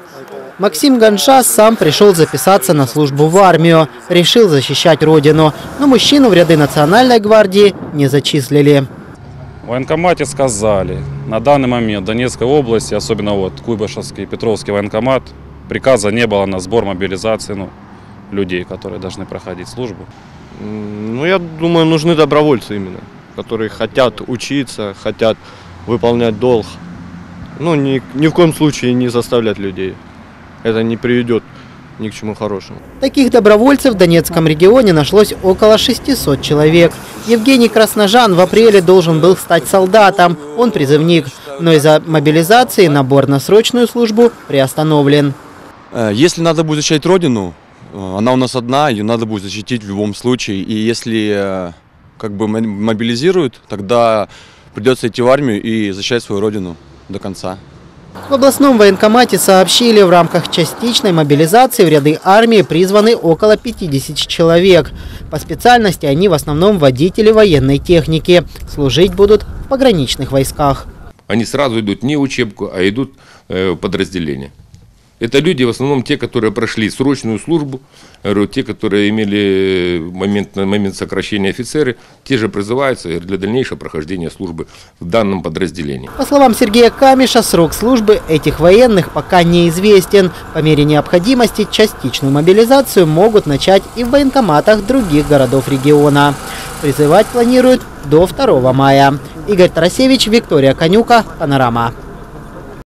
Максим Ганша сам пришел записаться на службу в армию. Решил защищать родину. Но мужчину в ряды Национальной гвардии не зачислили. В военкомате сказали, на данный момент в Донецкой области, особенно вот Куйбышевский, Петровский военкомат, приказа не было на сбор мобилизации людей, которые должны проходить службу. Я думаю, нужны добровольцы именно, которые хотят учиться, хотят выполнять долг. Ни в коем случае не заставлять людей. Это не приведет ни к чему хорошему. Таких добровольцев в Донецком регионе нашлось около 600 человек. Евгений Красножан в апреле должен был стать солдатом. Он призывник. Но из-за мобилизации набор на срочную службу приостановлен. Если надо будет защищать родину, она у нас одна, ее надо будет защитить в любом случае. И если мобилизируют, тогда придется идти в армию и защищать свою родину до конца. В областном военкомате сообщили, в рамках частичной мобилизации в ряды армии призваны около 50 человек. По специальности они в основном водители военной техники. Служить будут в пограничных войсках. Они сразу идут не в учебку, а идут в подразделение. Это люди в основном те, которые прошли срочную службу, те, которые имели момент сокращения офицеры, те же призываются для дальнейшего прохождения службы в данном подразделении. По словам Сергея Камиша, срок службы этих военных пока неизвестен. По мере необходимости частичную мобилизацию могут начать и в военкоматах других городов региона. Призывать планируют до 2 мая. Игорь Тарасевич, Виктория Конюка, Панорама.